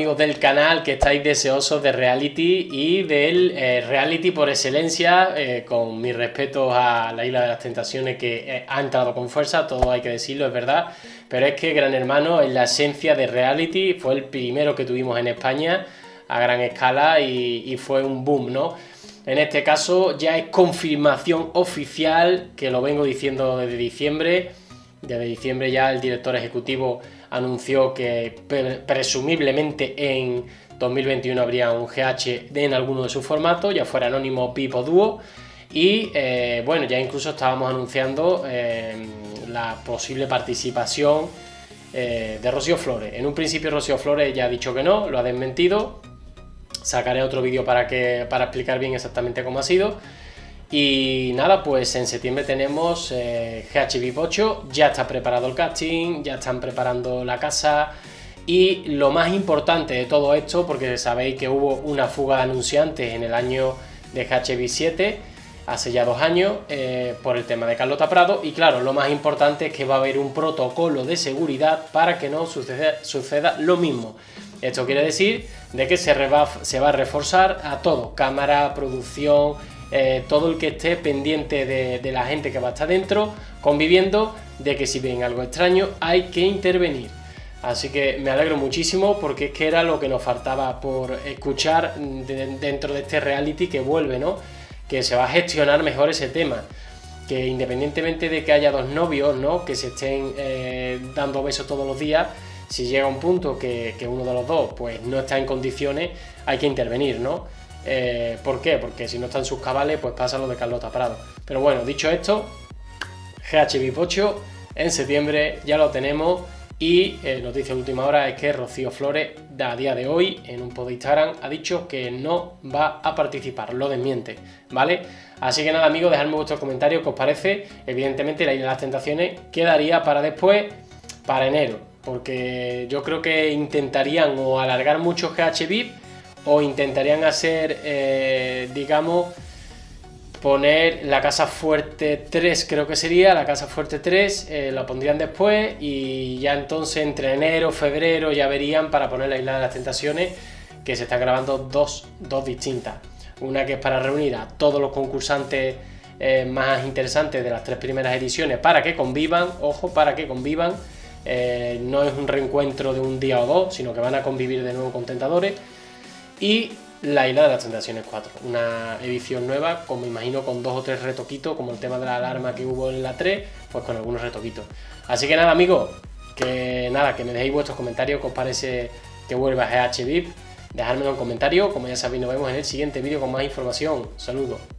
amigos del canal que estáis deseosos de reality y del reality por excelencia, con mis respetos a la Isla de las Tentaciones, que ha entrado con fuerza, todo hay que decirlo, es verdad, pero es que Gran Hermano es la esencia de reality, fue el primero que tuvimos en España a gran escala y fue un boom, ¿no? En este caso ya es confirmación oficial, que lo vengo diciendo desde diciembre. Desde diciembre ya el director ejecutivo anunció que presumiblemente en 2021 habría un GH en alguno de sus formatos, ya fuera anónimo, VIP o dúo. Y bueno, ya incluso estábamos anunciando la posible participación de Rocío Flores. En un principio Rocío Flores ya ha dicho que no, lo ha desmentido. Sacaré otro vídeo para explicar bien exactamente cómo ha sido. Y nada, pues en septiembre tenemos GH VIP 8, ya está preparado el casting, ya están preparando la casa. Y lo más importante de todo esto, porque sabéis que hubo una fuga de anunciantes en el año de GH VIP 7, hace ya 2 años, por el tema de Carlota Prado. Y claro, lo más importante es que va a haber un protocolo de seguridad para que no suceda lo mismo. Esto quiere decir de que se va a reforzar a todo, cámara, producción, todo el que esté pendiente de la gente que va a estar dentro, conviviendo, de que si ven algo extraño hay que intervenir. Así que me alegro muchísimo, porque es que era lo que nos faltaba por escuchar dentro de este reality que vuelve, ¿no? Que se va a gestionar mejor ese tema, que independientemente de que haya dos novios, ¿no?, que se estén dando besos todos los días, si llega un punto que uno de los dos pues no está en condiciones, hay que intervenir, ¿no? ¿Por qué? Porque si no está en sus cabales, pues pasa lo de Carlota Prado. Pero bueno, dicho esto, GH VIP 8 en septiembre ya lo tenemos. Y noticia de última hora es que Rocío Flores, a día de hoy, en un post de Instagram, ha dicho que no va a participar, lo desmiente, ¿vale? Así que nada, amigos, dejadme vuestros comentarios, ¿qué os parece? Evidentemente la Isla de las Tentaciones quedaría para después, para enero, porque yo creo que intentarían o alargar mucho GH VIP o intentarían hacer, digamos, poner la Casa Fuerte 3, creo que sería, la Casa Fuerte 3, la pondrían después y ya entonces entre enero, febrero ya verían para poner la Isla de las Tentaciones, que se están grabando dos distintas. Una que es para reunir a todos los concursantes más interesantes de las 3 primeras ediciones para que convivan, ojo, para que convivan. No es un reencuentro de un día o dos, sino que van a convivir de nuevo con tentadores. Y la Isla de las Tentaciones 4, una edición nueva, como imagino con 2 o 3 retoquitos, como el tema de la alarma que hubo en la 3, pues con algunos retoquitos. Así que nada, amigos, que me dejéis vuestros comentarios, que os parece que vuelva GH VIP, dejármelo en comentarios. Como ya sabéis, nos vemos en el siguiente vídeo con más información. Saludos.